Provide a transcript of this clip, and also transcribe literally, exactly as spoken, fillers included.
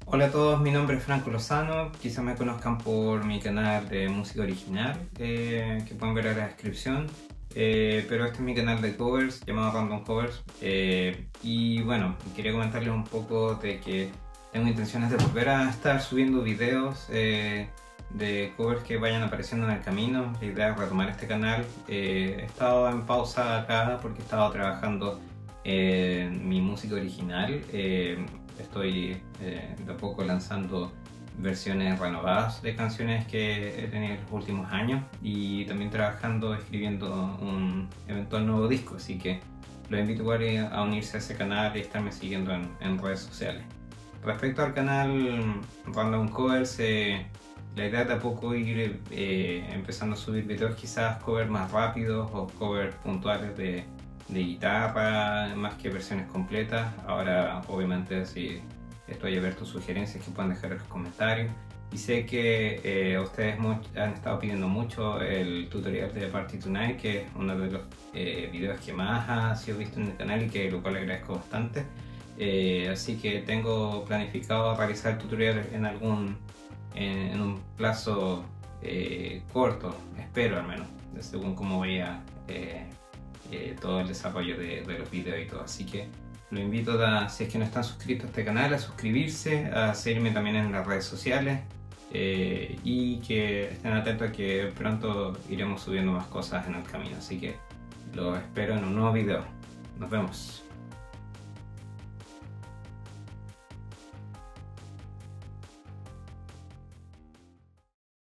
Hola a todos, mi nombre es Franco Lozano, quizás me conozcan por mi canal de música original, eh, que pueden ver en la descripción, eh, pero este es mi canal de covers llamado Random Covers, eh, y bueno, quería comentarles un poco de que tengo intenciones de volver a estar subiendo videos eh, de covers que vayan apareciendo en el camino. La idea es retomar este canal. Eh, he estado en pausa acá porque he estado trabajando en mi música original. Eh, estoy eh, de a poco lanzando versiones renovadas de canciones que he tenido en los últimos años y también trabajando, escribiendo un eventual nuevo disco, así que los invito igual a unirse a ese canal y estarme siguiendo en, en redes sociales. Respecto al canal Random Covers, eh, la idea es de a poco ir eh, empezando a subir videos, quizás covers más rápidos o covers puntuales de, de guitarra, más que versiones completas. Ahora obviamente si estoy abierto a sugerencias que puedan dejar en los comentarios. Y sé que eh, ustedes han estado pidiendo mucho el tutorial de Party Tonight, que es uno de los eh, videos que más ha sido visto en el canal y que lo cual agradezco bastante. Eh, así que tengo planificado realizar el tutorial en algún en, en un plazo eh, corto, espero al menos, según cómo vaya eh, eh, todo el desarrollo de, de los videos y todo. Así que los invito a, si es que no están suscritos a este canal, a suscribirse, a seguirme también en las redes sociales eh, y que estén atentos a que pronto iremos subiendo más cosas en el camino. Así que los espero en un nuevo video. Nos vemos.